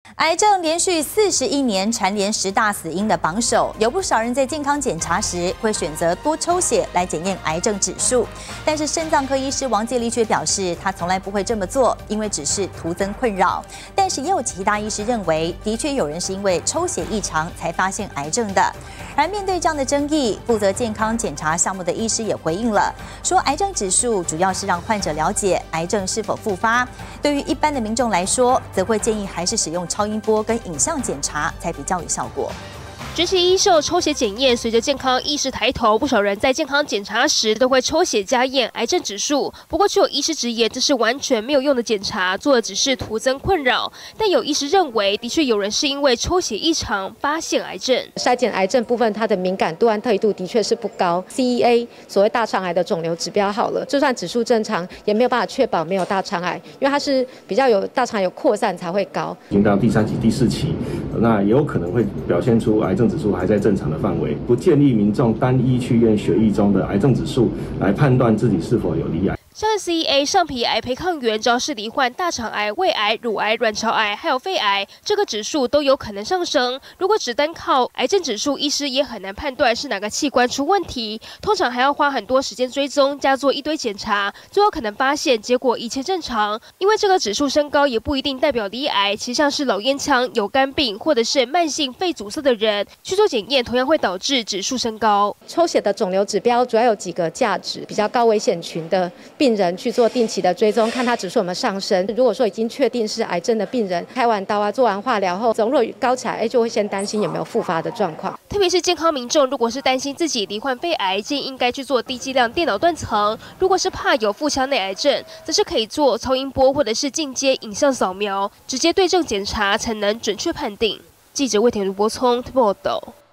癌症连续41年蝉联10大死因的榜首，有不少人在健康检查时会选择多抽血来检验癌症指数。但是肾脏科医师王介立却表示，他从来不会这么做，因为只是徒增困扰。但是也有其他医师认为，的确有人是因为抽血异常才发现癌症的。而面对这样的争议，负责健康检查项目的医师也回应了，说癌症指数主要是让患者了解癌症是否复发。对于一般的民众来说，则会建议还是使用超音波跟影像检查才比较有效果。 执行医授抽血检验，随着健康意识抬头，不少人在健康检查时都会抽血加验癌症指数。不过，却有医师直言这是完全没有用的检查，做的只是徒增困扰。但有医师认为，的确有人是因为抽血异常发现癌症。 筛检癌症部分，它的敏感度和特异度的确是不高。CEA 所谓大肠癌的肿瘤指标好了，就算指数正常，也没有办法确保没有大肠癌，因为它是比较有大肠有扩散才会高。 已经到第3期、第4期，那也有可能会表现出癌症指数还在正常的范围，不建议民众单一去验血液中的癌症指数来判断自己是否有罹癌。 像 CEA 上皮癌培抗原，只要是罹患大肠癌、胃癌、乳癌、卵巢癌还有肺癌，这个指数都有可能上升。如果只单靠癌症指数，医师也很难判断是哪个器官出问题，通常还要花很多时间追踪，加做一堆检查，最后可能发现结果一切正常。因为这个指数升高也不一定代表罹癌，其实像是老烟枪、有肝病或者是慢性肺阻塞的人去做检验，同样会导致指数升高。 抽血的肿瘤指标主要有几个价值，比较高危险群的病人去做定期的追踪，看他指数有没有上升。如果说已经确定是癌症的病人，开完刀做完化疗后，总如果高起来，就会先担心有没有复发的状况。 特别是健康民众，如果是担心自己罹患肺癌，建议应该去做低剂量电脑断层；如果是怕有腹腔内癌症，则是可以做超音波或者是进阶影像扫描，直接对症检查才能准确判定。记者魏田如博聪报道。